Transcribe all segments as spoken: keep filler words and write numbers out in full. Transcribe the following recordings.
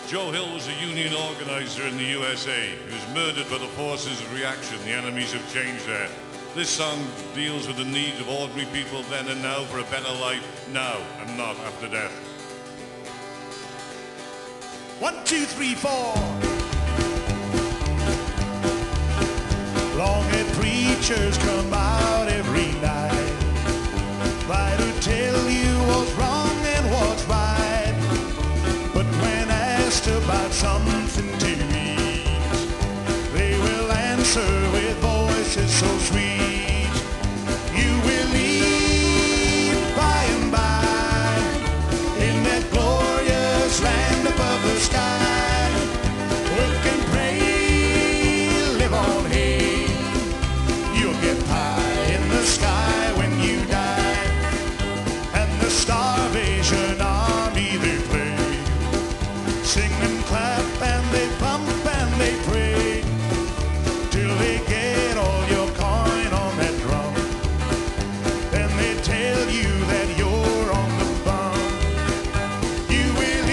Joe Hill was a union organizer in the U S A. He was murdered by the forces of reaction, the enemies of change there. This song deals with the needs of ordinary people then and now for a better life now and not after death. One, two, three, four. Long-haired preachers come out every night, try to tell you what's wrong and what's right. But when asked about something to eat, they will answer with voices so sweet. You will eat by and by in that glorious land above the sky. Work and pray, live on hay. You'll get pie in the sky when you die. And the Starvation Army, they play, sing and clap and they bump and they pray, till they get all your coin on that drum. Then they tell you that you're on the bum. You will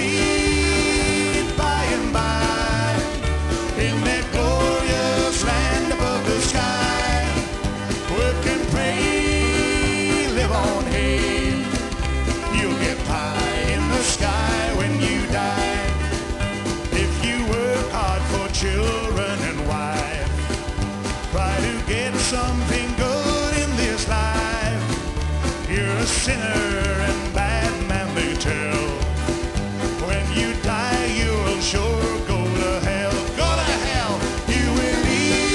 eat by and by in that glorious land above the sky. Work and pray, live on hay. You'll get pie in the sky when you die. If you work hard for children and wife, try to get something good in this life. You're a sinner and bad man, they tell. When you die, you'll sure go to hell. Go to hell. You will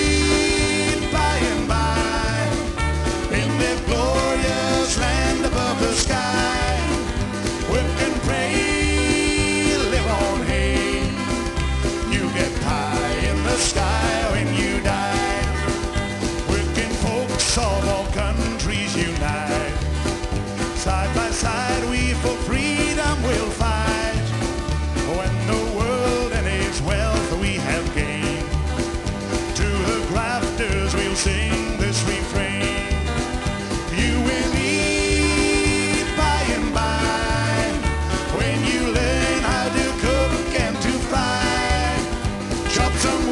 eat by and by in that glorious land above the sky. Work and pray, live on hay. You get pie in the sky when you die. Working folks of all countries unite. Side by side we for freedom will fight. When the world and its wealth we have gained, to the grafters we'll sing this refrain. You will eat by and by when you learn how to cook and to fry. Chop some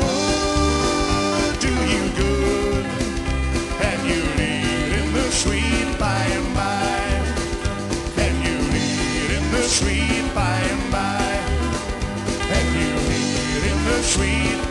wood, do you good, and you'll eat in the sweet by and by. And you'll eat in the sweet by and by. And you'll eat in the sweet